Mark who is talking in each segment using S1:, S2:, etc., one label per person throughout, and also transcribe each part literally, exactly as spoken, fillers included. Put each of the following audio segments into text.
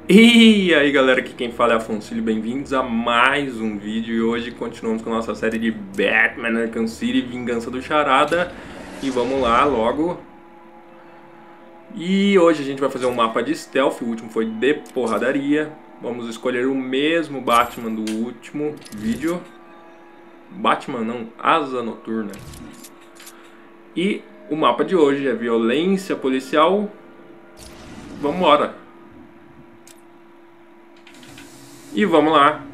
S1: E aí galera, aqui quem fala é Afonso, bem-vindos a mais um vídeo. E hoje continuamos com a nossa série de Batman Arkham City, Vingança do Charada. E vamos lá logo. E hoje a gente vai fazer um mapa de stealth, o último foi de porradaria. Vamos escolher o mesmo Batman do último vídeo. Batman não, Asa Noturna. E o mapa de hoje é violência policial. Vamos embora. E vamos lá.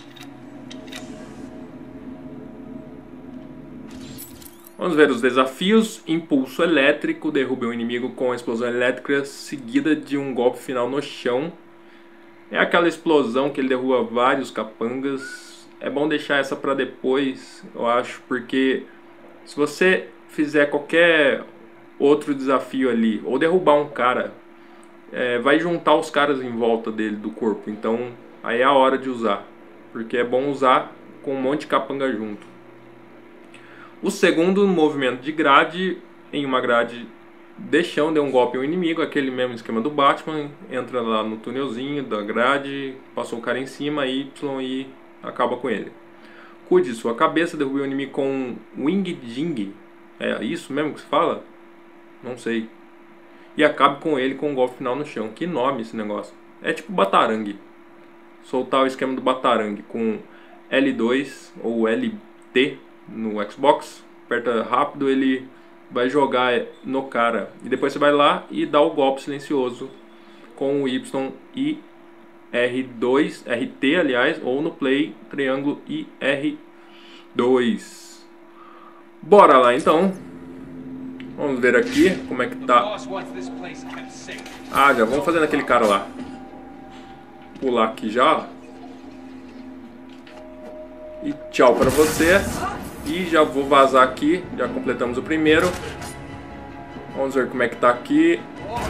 S1: Vamos ver os desafios. Impulso elétrico. Derrube o inimigo com a explosão elétrica seguida de um golpe final no chão. É aquela explosão que ele derruba vários capangas. É bom deixar essa para depois, eu acho, porque se você fizer qualquer outro desafio ali, ou derrubar um cara, é, vai juntar os caras em volta dele, do corpo. Então aí é a hora de usar, porque é bom usar com um monte de capanga junto. O segundo movimento de grade, em uma grade de chão, deu um golpe ao inimigo, aquele mesmo esquema do Batman, entra lá no túnelzinho da grade, passou o cara em cima, Y e acaba com ele. Cuide sua cabeça, derrube o inimigo com Wing Jing, é isso mesmo que se fala? Não sei. E acabe com ele com um golpe final no chão. Que nome esse negócio? É tipo Batarangue. Soltar o esquema do Batarangue com L dois ou L T no Xbox, aperta rápido, ele vai jogar no cara e depois você vai lá e dá o golpe silencioso com o Y e R dois, R T aliás, ou no play triângulo e R dois. Bora lá então. Vamos ver aqui como é que tá. Ah, já vamos fazendo aquele cara lá. Pular aqui já. E tchau pra você. E já vou vazar aqui. Já completamos o primeiro. Vamos ver como é que tá aqui.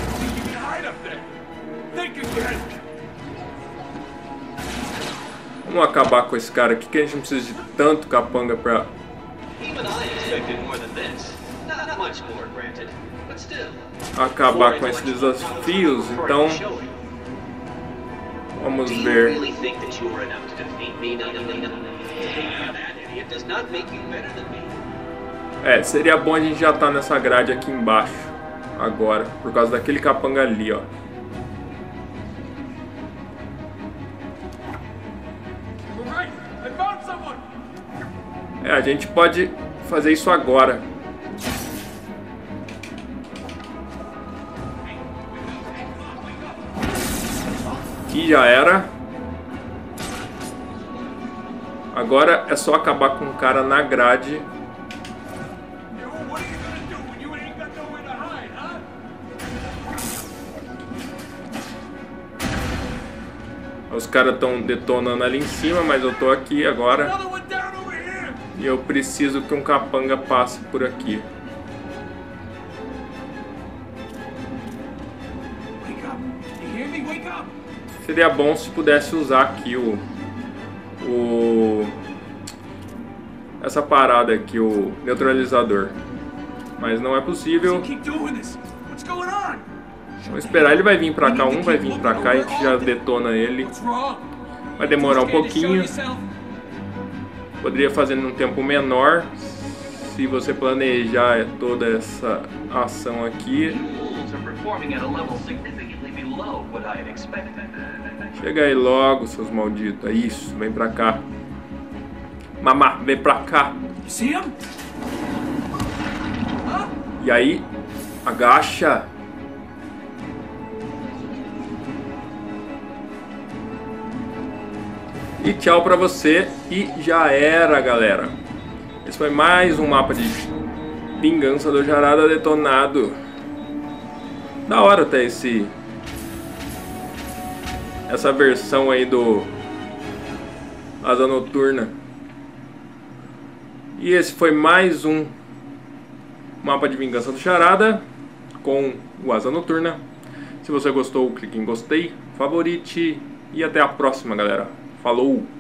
S1: Vamos acabar com esse cara aqui, que a gente não precisa de tanto capanga pra... acabar com esses desafios. Então vamos ver. É, seria bom a gente já estar nessa grade aqui embaixo agora, por causa daquele capanga ali, ó. É, a gente pode fazer isso agora. E já era. Agora é só acabar com o cara na grade. Os caras estão detonando ali em cima, mas eu tô aqui agora. E eu preciso que um capanga passe por aqui. Seria bom se pudesse usar aqui o, o essa parada aqui, o neutralizador, mas não é possível. Vamos esperar, ele vai vir pra cá, um vai vir pra cá e a gente já detona ele. Vai demorar um pouquinho. Poderia fazer num tempo menor se você planejar toda essa ação aqui. Chega aí logo, seus malditos. É isso, vem pra cá. Mamá, vem pra cá. E aí, agacha. E tchau pra você. E já era, galera. Esse foi mais um mapa de Vingança do Charada detonado. Da hora até esse... essa versão aí do Asa Noturna. E esse foi mais um mapa de Vingança do Charada com o Asa Noturna. Se você gostou, clique em gostei, favorite e até a próxima, galera. Falou!